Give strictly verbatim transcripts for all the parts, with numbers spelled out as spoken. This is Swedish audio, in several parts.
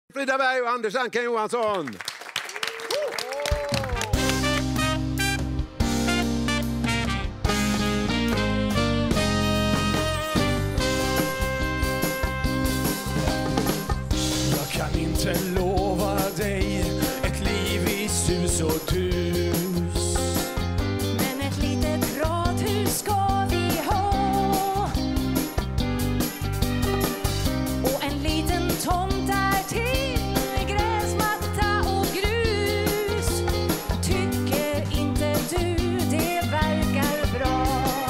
Frida Bergh och Anders Ankan Johansson. Jag kan inte lova dig ett liv i sus och dus, men ett litet radhus ska vi ha, och en liten tomt där till, gräsmatta och grus. Tycker inte du det verkar bra?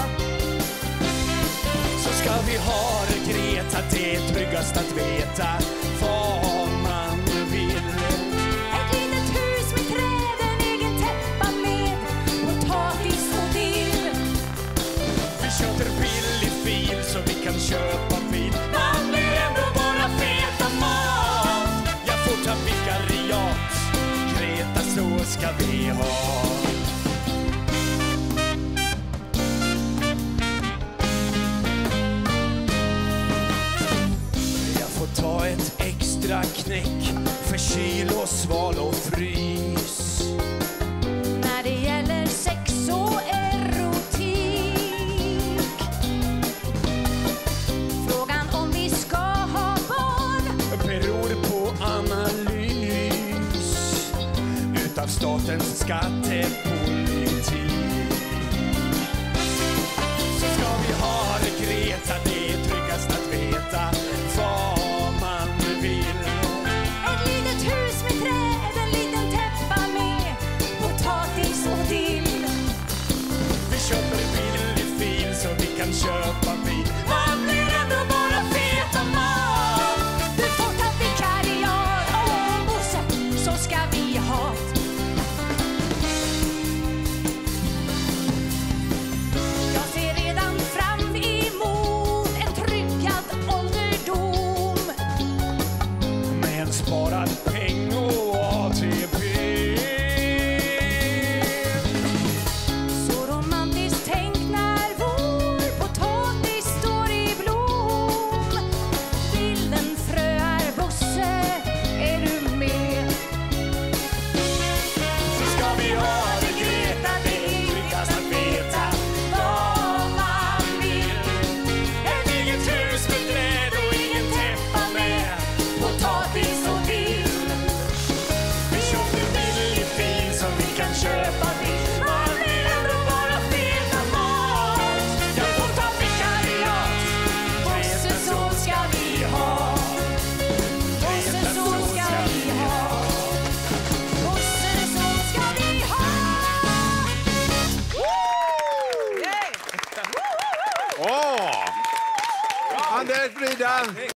Så ska vi ha det, Greta, det är tryggast att veta vad man vill. Ett litet hus med träd, en egen täppa med potatis och dill. Vi köper billig fil så vi kan köpa bil. Man blir ändå bara feta mat. Jag får ta vikariat, Greta, så ska vi ha. Ta ett extra knäck för kyl och sval och frys. När det gäller sex och erotik, frågan om vi ska ha barn beror på analys utav statens skattepolitik. Så ska vi ha det, Greta, det är tryggast att veta vad köpa bil. Man blir ändå bara feta mat. Du får ta vikariat och Bosse, så ska vi ha. Jag ser redan fram emot en tryggad ålderdom med en sparad peng och A T P. Så romantiskt tänk när Åh! Anders, Frida!